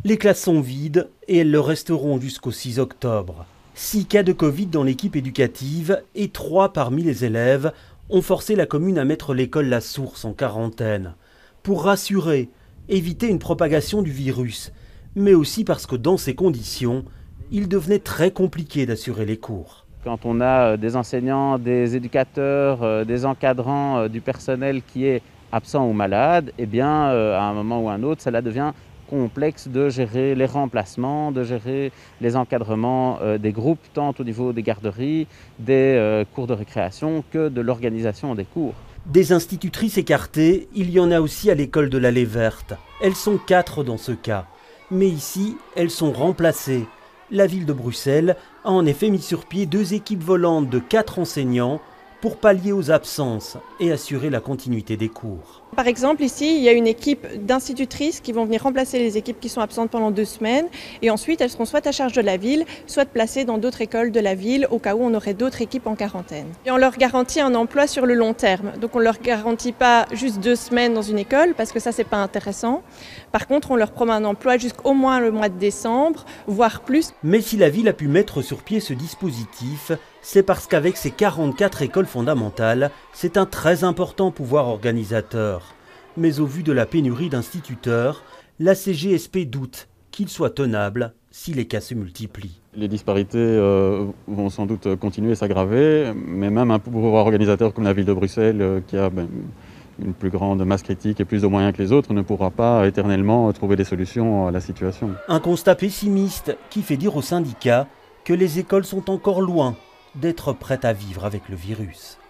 Les classes sont vides et elles le resteront jusqu'au 6 octobre. 6 cas de Covid dans l'équipe éducative et 3 parmi les élèves ont forcé la commune à mettre l'école La Source en quarantaine. Pour rassurer, éviter une propagation du virus, mais aussi parce que dans ces conditions, il devenait très compliqué d'assurer les cours. Quand on a des enseignants, des éducateurs, des encadrants, du personnel qui est absent ou malade, eh bien, à un moment ou à un autre, cela devient complexe de gérer les remplacements, de gérer les encadrements des groupes, tant au niveau des garderies, des cours de récréation que de l'organisation des cours. Des institutrices écartées, il y en a aussi à l'école de l'Allée Verte. Elles sont 4 dans ce cas. Mais ici, elles sont remplacées. La ville de Bruxelles a en effet mis sur pied 2 équipes volantes de 4 enseignants pour pallier aux absences et assurer la continuité des cours. Par exemple, ici, il y a une équipe d'institutrices qui vont venir remplacer les équipes qui sont absentes pendant 2 semaines. Et ensuite, elles seront soit à charge de la ville, soit placées dans d'autres écoles de la ville, au cas où on aurait d'autres équipes en quarantaine. Et on leur garantit un emploi sur le long terme. Donc on ne leur garantit pas juste 2 semaines dans une école, parce que ça, c'est pas intéressant. Par contre, on leur promet un emploi jusqu'au moins le mois de décembre, voire plus. Mais si la ville a pu mettre sur pied ce dispositif, c'est parce qu'avec ses 44 écoles fondamentales, c'est un très important pouvoir organisateur. Mais au vu de la pénurie d'instituteurs, la CGSP doute qu'il soit tenable si les cas se multiplient. Les disparités vont sans doute continuer à s'aggraver, mais même un pouvoir organisateur comme la ville de Bruxelles, qui a une plus grande masse critique et plus de moyens que les autres, ne pourra pas éternellement trouver des solutions à la situation. Un constat pessimiste qui fait dire aux syndicats que les écoles sont encore loin d'être prêtes à vivre avec le virus.